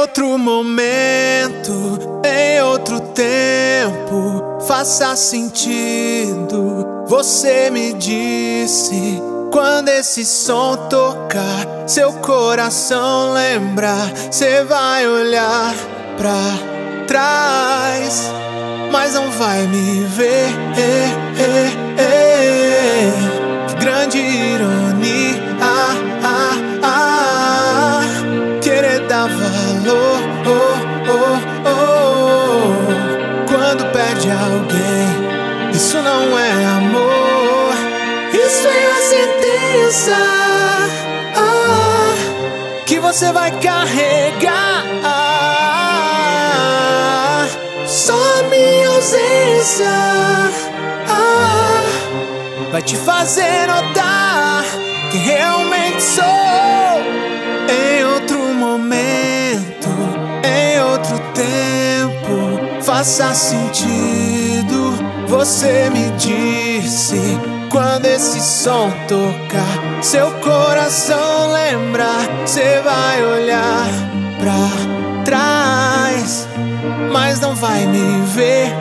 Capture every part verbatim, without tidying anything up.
outro momento, em outro tempo, faça sentido. Você me disse, quando esse som tocar, seu coração lembrar, cê vai olhar pra trás, mas não vai me ver. Que grande ironia, ah, ah, ah, querer dar valor, oh, oh, oh, quando perde alguém. Isso não é amor, isso é a sentença, ah, que você vai carregar. Ah, só minha ausência, ah, vai te fazer notar que realmente sou. Em outro momento, em outro tempo, faça sentido. Você me disse, quando esse som tocar, seu coração lembrar, cê vai olhar pra trás, mas não vai me ver.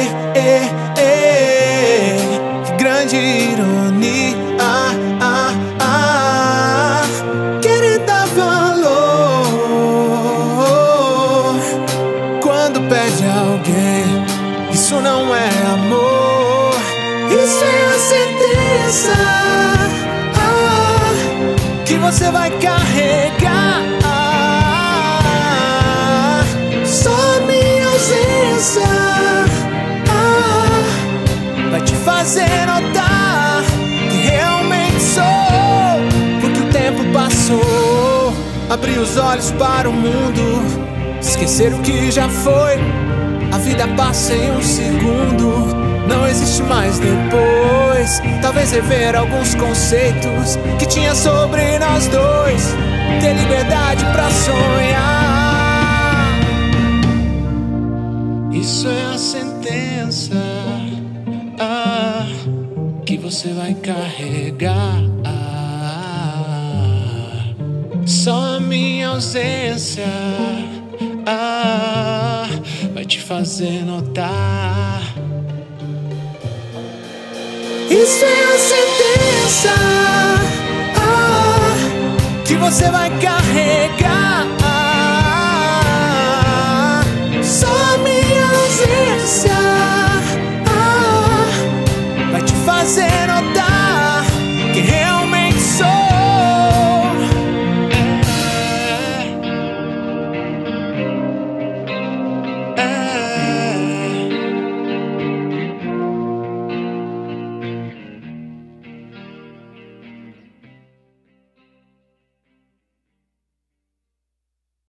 Que grande ironia, ah, ah, ah, querer dar valor quando perde alguém. Isso não é amor, isso é a sentença, ah, que você vai carregar. Ah, só minha ausência, ah, vai te fazer notar que realmente sou. Porque o tempo passou, abri os olhos para o mundo, esquecer o que já foi. A vida passa em um segundo, não existe mais depois. Talvez rever alguns conceitos que tinha sobre nós dois, ter liberdade pra sonhar. Isso é a sentença, ah, que você vai carregar. Ah, só a minha ausência, ah, vai te fazer notar. Isso é a sentença, ah, que você vai carregar.